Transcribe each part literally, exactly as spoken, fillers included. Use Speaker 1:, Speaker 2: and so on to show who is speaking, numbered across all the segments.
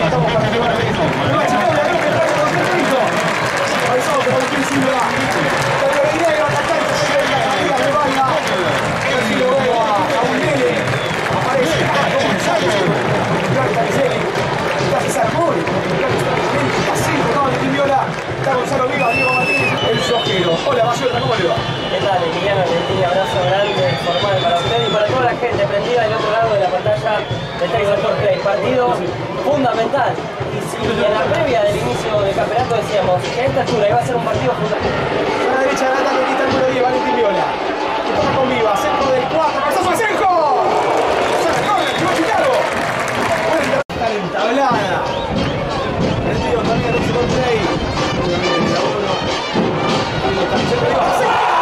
Speaker 1: estamos para llevar a eso. Nueva Chicago, la creo que trae con Cristo. Eso, pero Agustín Silva. Pero la idea era atacar, se ve la salida de banda. Así lo veo a un nene. Aparece, ah, cómo me sale. Claro, Tarizeli. Está César Mori. Así, tocado de Viola. Está Gonzalo Viva, Diego Martínez. El Sojero. Hola, Bayota, ¿cómo le va?
Speaker 2: ¿Qué tal, Emiliano? Un abrazo grande, formal para usted y para toda la gente prendida del otro lado de la pantalla de Texas Play. Partido fundamental. Y si en la previa del inicio del campeonato decíamos que a esta altura iba a ser un partido fundamental.
Speaker 1: A la derecha de la ataque, quita el número diez, Valentín Viola. Que toma con Viva, centro del cuatro, cabezazo de Senjo. Nueva Chicago. Buena está entablada. El tío también de Texas Play. Obviamente, la uno. Ahí está, centro de Viva.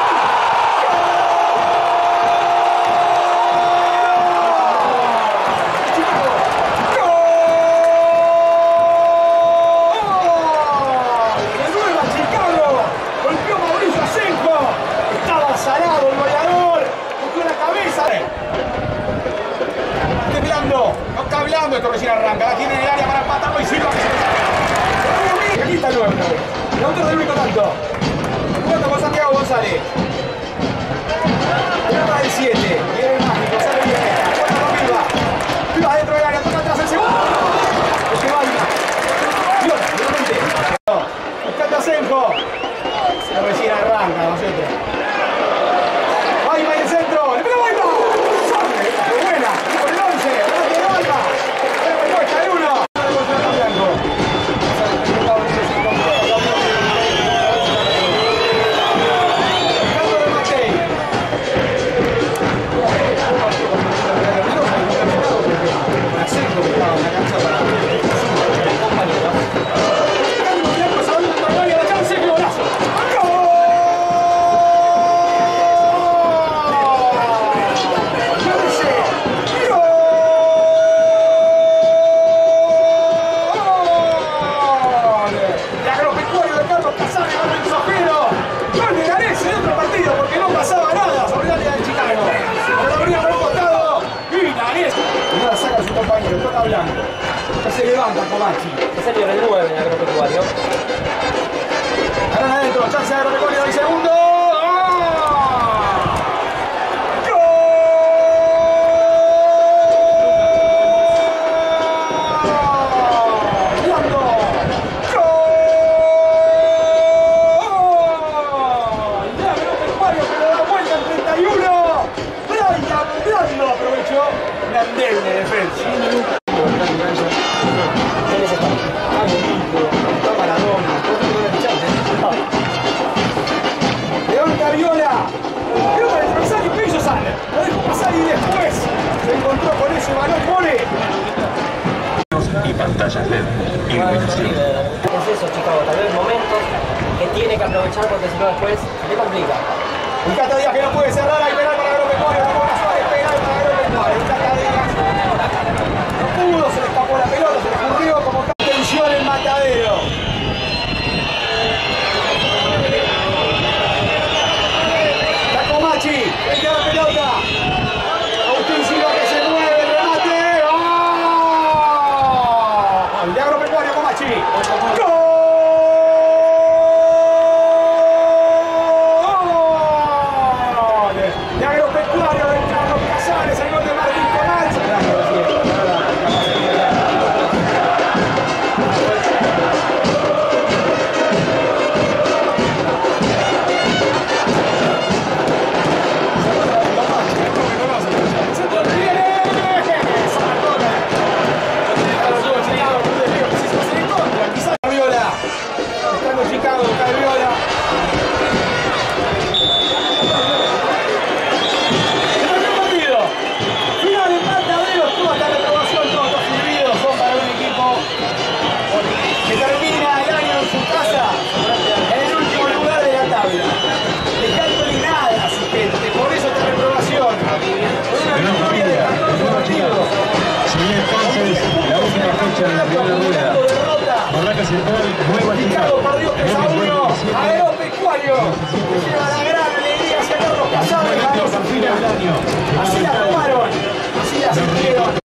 Speaker 1: Esto recién arranca, la tiene en el área para empatarlo y Silva que se aquí está el nueve. El autor del único tanto. Jugando con Santiago González. Pelota del siete. Viene el mágico, sale bien. Juega con Viva. Viva dentro del área, toca atrás el segundo. El que baila. Dios, nuevamente. Buscando a Senjo. Esto recién arranca, ¿no es cierto? Baila en el centro. ¡Le pegó Baila! ¡Qué buena! Por el once. ¡Adelante de Baila! Se levanta Comachi.
Speaker 2: Es el nivel nueve en Agropecuario.
Speaker 1: Ahora adentro, chance de Agropecuario del segundo. Endeble defensa. Levanta Viola. Pero para el adversario Pello sale. Lo dejó pasar y después se encontró con ese balón Mole.
Speaker 3: Y pantallas L E D. Iluminación.
Speaker 2: Es eso, Chicago. Tal vez momentos que tiene que aprovechar porque si no después se le complica.
Speaker 1: Un Cata Díaz que no puede cerrar. Hay penal para Agropecuario. Ramón Suárez, penal para Agropecuario. Un Cata Díaz no pudo, se le escapó la pelota, se le ocurrió como tensión el matadero. La Comachi, el que da la pelota. Agustín Silva que se mueve, el remate. ¡Oh! De Agropecuario Comachi. ¡Gol! De Agropecuario de Carlos Casares, el gol de Martín Comachi. Chicago, cae Viola. El primer partido. Final en Matadero, toda esta reprobación, todos los silbidos son para un equipo que termina el año en su casa, en el último lugar de la tabla. Dejándole nada a su gente, por eso esta reprobación. Con una victoria de catorce partidos.
Speaker 3: Se viene entonces la última fecha de la primera rueda. Barracas Central, Nueva Chicago.
Speaker 1: Chicago perdió tres a uno. Agropecuario que lleva la gran alegría a Carlos Casares.
Speaker 3: Así
Speaker 1: Así la tomaron, así la sintieron.